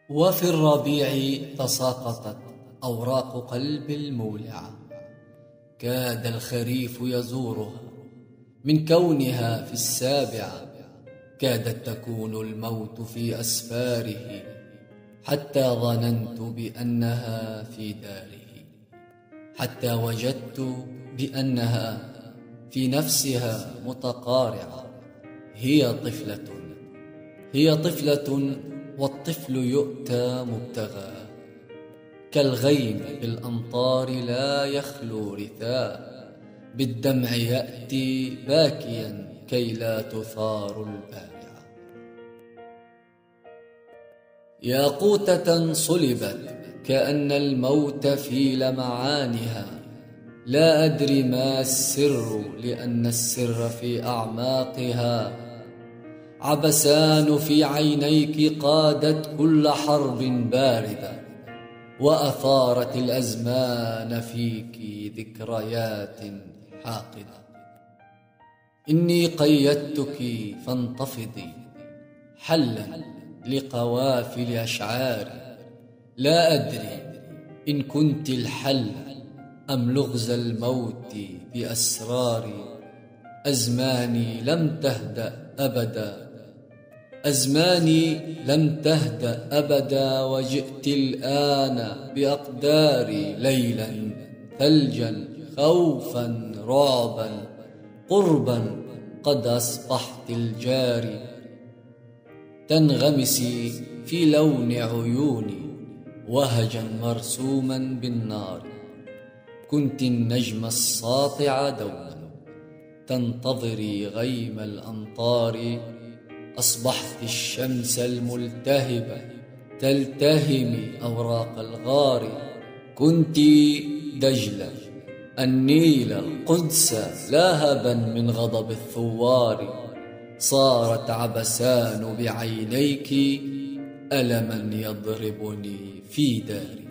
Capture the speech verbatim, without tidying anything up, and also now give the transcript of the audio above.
وفي الربيع تساقطت أوراق قلب المولعة، كاد الخريف يزورها من كونها في السابعة، كادت تكون الموت في أسفاره، حتى ظننت بأنها في داره، حتى وجدت بأنها في نفسها متقارعة. هي طفلة هي طفلة والطفل يؤتى مبتغى، كالغيم بالأمطار لا يخلو رثاء، بالدمع يأتي باكيا كي لا تثار البارعة. ياقوتة صلبت كأن الموت في لمعانها، لا أدري ما السر لأن السر في أعماقها. عبسان في عينيك قادت كل حرب باردة، وأثارت الأزمان فيك ذكريات حاقدة. إني قيدتك فانتفضي حلا لقوافل أشعاري، لا أدري إن كنت الحل أم لغز الموت بأسراري. أزماني لم تهدأ أبدا أزماني لم تهدأ أبدا وجئت الآن بأقداري، ليلا ثلجا خوفا رعبا قربا قد أصبحت الجاري. تنغمسي في لون عيوني وهجا مرسوما بالنار، كنت النجم الساطع دوما تنتظري غيم الأمطار. أصبحت الشمس الملتهبة تلتهمي أوراق الغار، كنت دجلة النيل القدس لاهبا من غضب الثوار. صارت عبسان بعينيك ألما يضربني في داري.